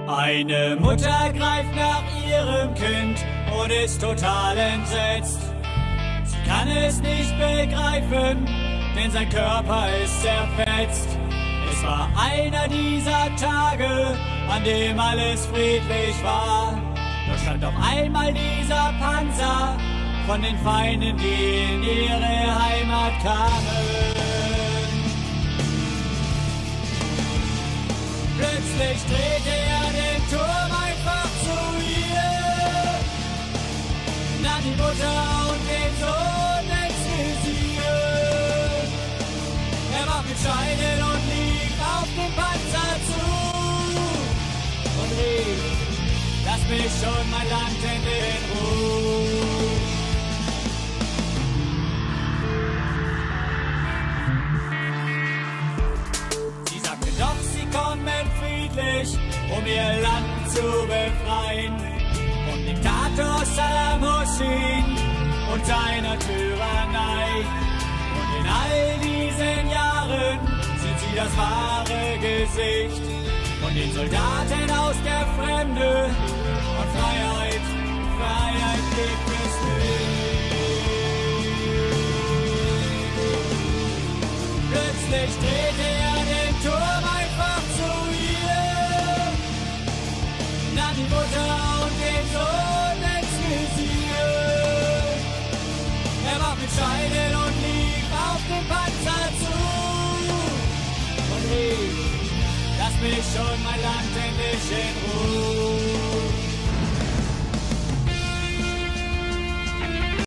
Eine Mutter greift nach ihrem Kind und ist total entsetzt. Sie kann es nicht begreifen, denn sein Körper ist zerfetzt. Es war einer dieser Tage, an dem alles friedlich war. Doch stand auf einmal dieser Panzer von den Feinden, die in ihre Heimat kamen. Plötzlich drehte er den Turm einfach zu ihr, nahm die Mutter und den Sohn ins Visier. Er warf mit Steinen und lief auf den Panzer zu und rief: Lass mich schon mein Land in Ruhe. Sie sagte doch, sie kommen friedlich, um ihr Land zu befreien vom Diktator Saddam Hussein und seiner Tyrannei. Und in all diesen Jahren sind sie das wahre Gesicht von den Soldaten aus der Fremde. Und Freiheit, Freiheit gibt es nicht. Plötzlich drehte er den Turm einfach zu ihr, nahm die Mutter und den Sohn ins Visier. Er warf mit Steinen und lief auf den Panzer zu und rief: Lass mich schon mein Land endlich in Ruhe.